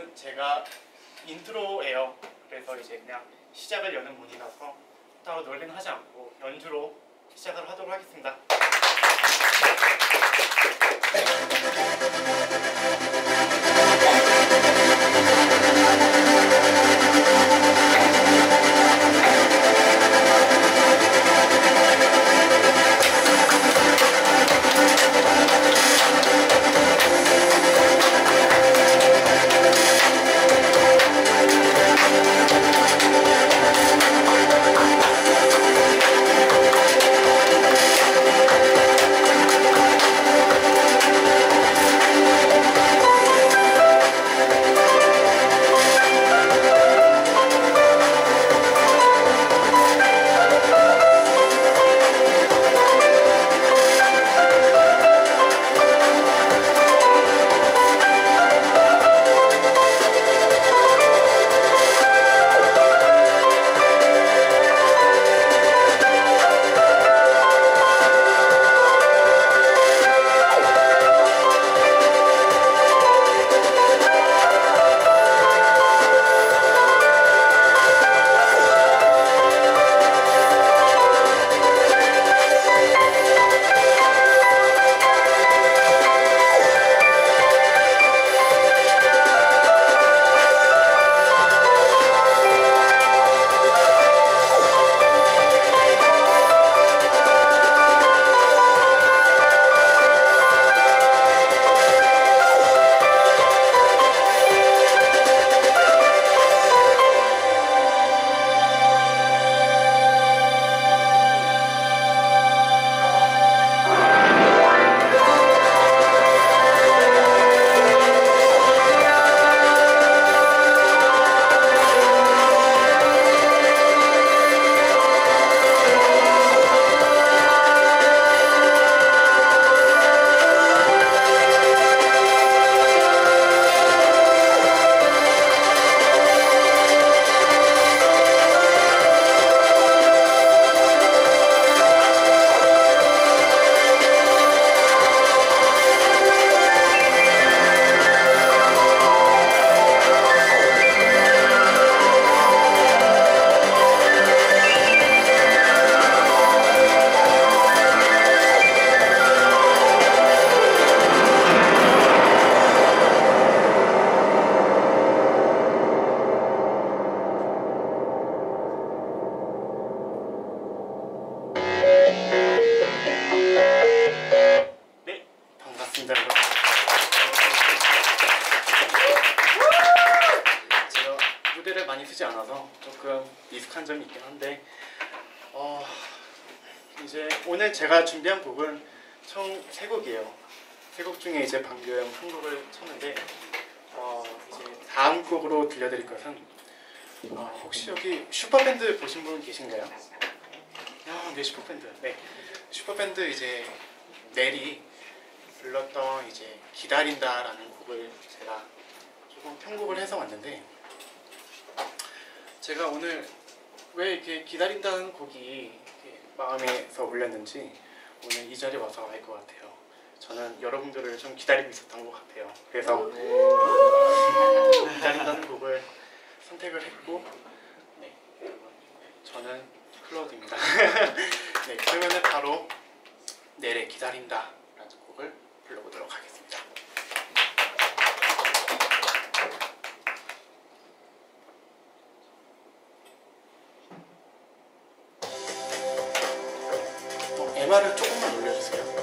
곡은 제가 인트로예요. 그래서 이제 그냥 시작을 여는 문이라서 따로 노래는 하지 않고 연주로 시작을 하도록 하겠습니다. 제가 무대를 많이 쓰지 않아서 조금 미숙한 점이 있긴 한데 이제 오늘 제가 준비한 곡은 총 3곡이에요. 3곡 중에 이제 방금 한 곡을 쳤는데 이제 다음 곡으로 들려드릴 것은 혹시 여기 슈퍼밴드 보신 분 계신가요? 네, 슈퍼밴드. 네, 슈퍼밴드 이제 넬이 불렀던 이제 기다린다라는 곡을 제가 조금 편곡을 해서 왔는데, 제가 오늘 왜 이렇게 기다린다는 곡이 이렇게 마음에서 울렸는지 오늘 이 자리에 와서 알 것 같아요. 저는 여러분들을 좀 기다리고 있었던 것 같아요. 그래서 기다린다는 곡을 선택을 했고, 네, 저는 클로드입니다. 네, 그러면 바로 넬의 기다린다라는 곡을 불러보도록 하겠습니다. MR을 조금만 올려주세요.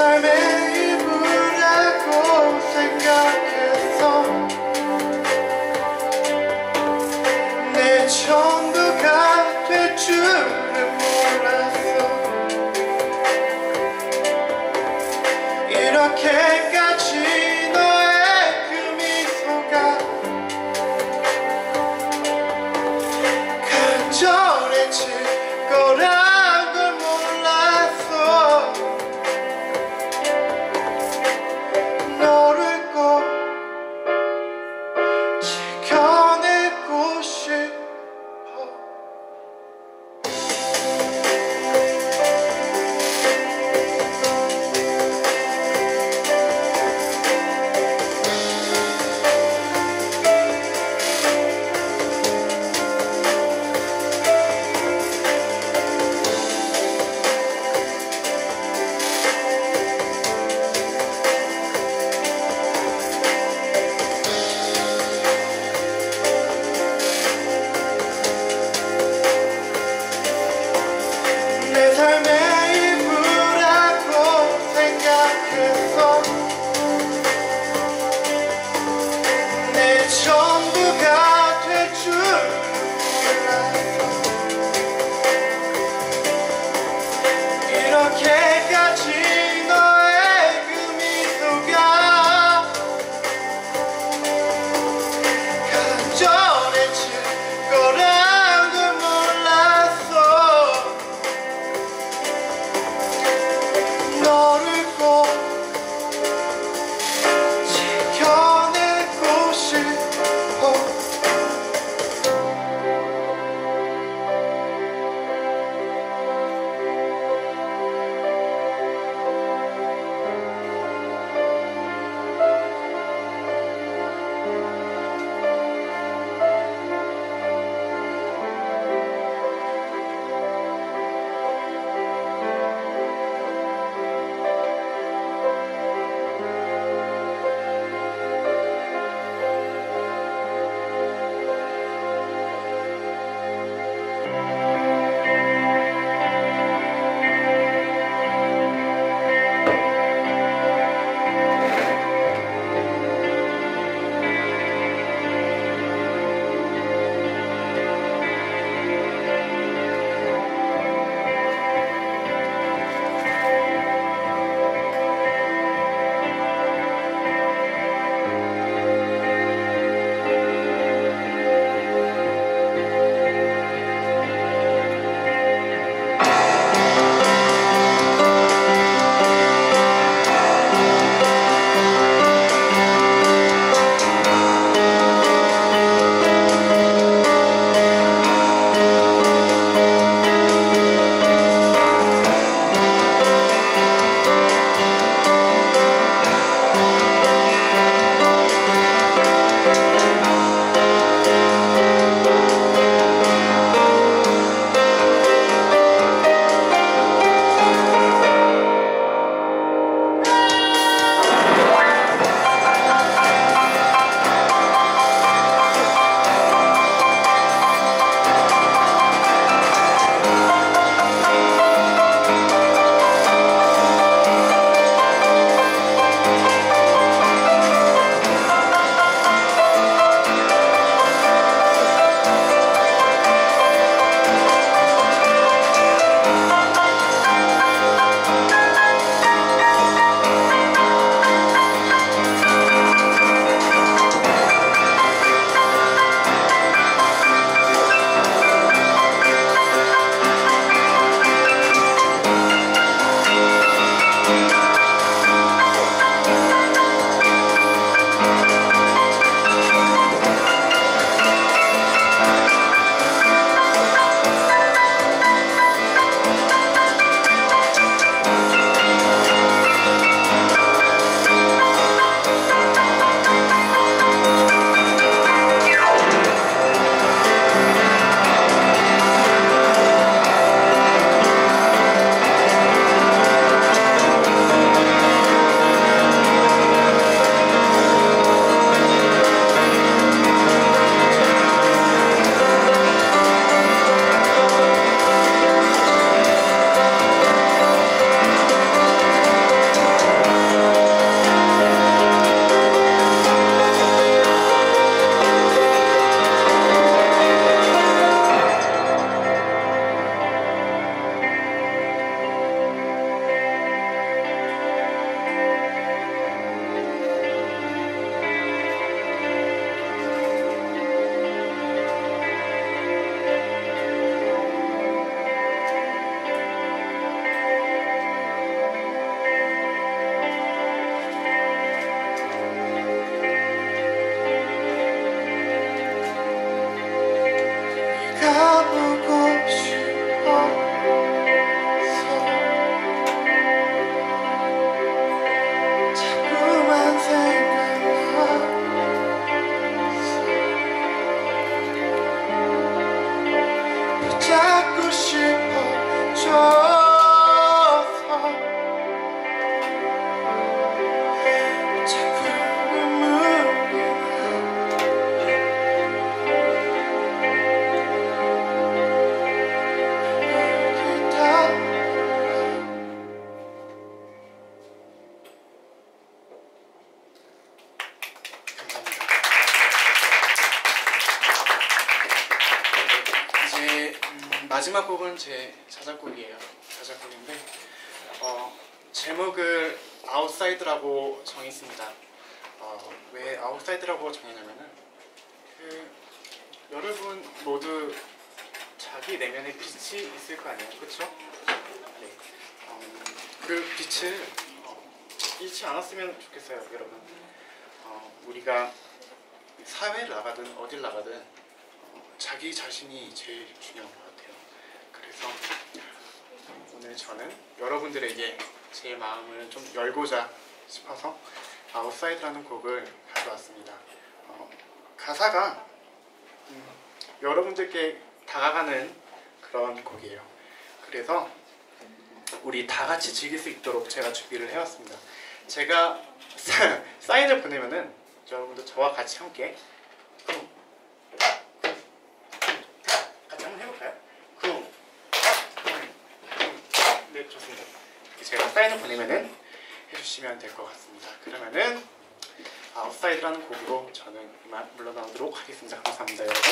삶의 일부라고 생각했어. 내 전부가 될 줄은 몰랐어. 이렇게까지 너의 그 미소가 간절해질 거란 걸 몰랐어. 너를 꼭 지켜내고 싶어. 내 삶의 일부라고 생각했어. 내 전부가 될 줄 몰랐어. 이렇게까지 너의 그 미소가 간절해질 거란 걸 몰랐어. 너를 꼭 마지막 곡은 제 자작곡이에요. 자작곡인데 제목을 아웃사이드라고 정했습니다. 왜 아웃사이드라고 정했냐면은 여러분 모두 자기 내면에 빛이 있을 거 아니에요, 그렇죠? 네. 그 빛을 잃지 않았으면 좋겠어요, 여러분. 우리가 사회를 나가든 어딜 나가든 자기 자신이 제일 중요한 것 같아요. 그래서 오늘 저는 여러분들에게 제 마음을 좀 열고자 싶어서 아웃사이드라는 곡을 가져왔습니다. 가사가 여러분들께 다가가는 그런 곡이에요. 그래서 우리 다 같이 즐길 수 있도록 제가 준비를 해왔습니다. 제가 사인을 보내면은 여러분도 저와 같이 함께 같이 한번 해볼까요? 네, 좋습니다. 제가 사인을 보내면은 해주시면 될 것 같습니다. 그러면은 아웃사이드라는 곡으로 저는 이만 물러나도록 하겠습니다. 감사합니다, 여러분.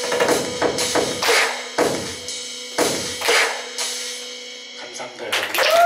감사합니다, 여러분.